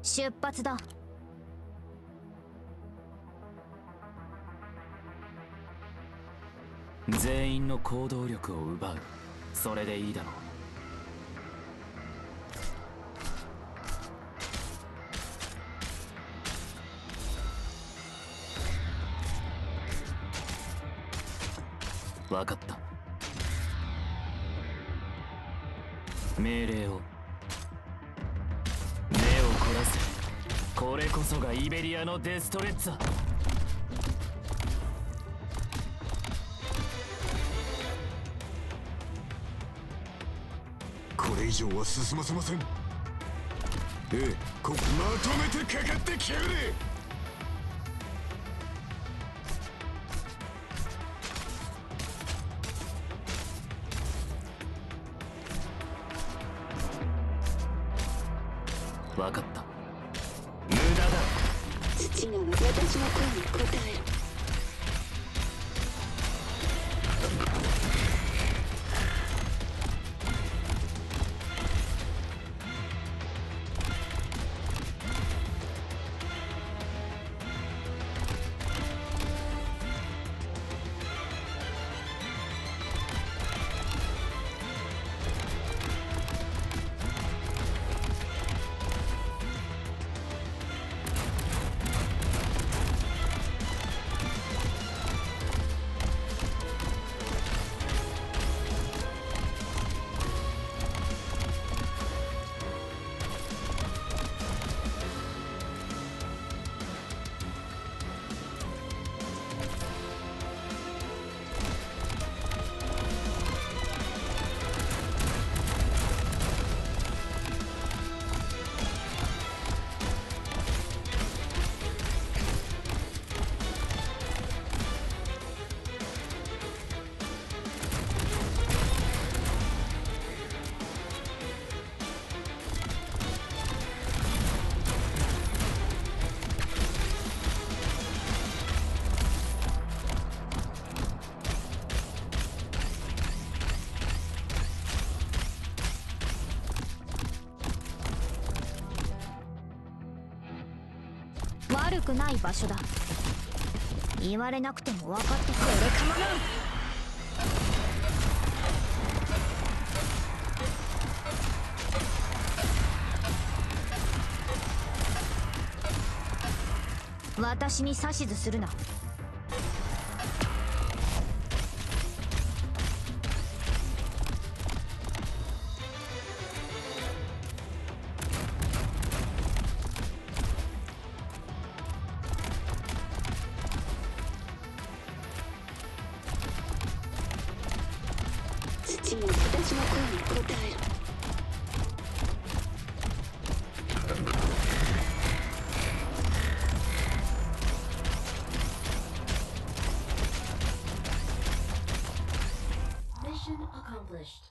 出発だ。 全員の行動力を奪う。それでいいだろう。分かった。命令を。目を凝らせ。これこそがイベリアのデストレッツァ。 これ以上は進ませません。まとめてかかってきやがれ。 分かった。無駄だ。 土が私の声に応える。 悪くない場所だ。言われなくても分かってくれ。これかまらん。私に指図するな。 土が私の声に応える。 Mission accomplished.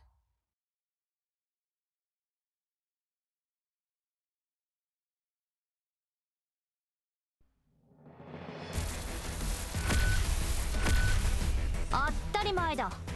当たり前だ。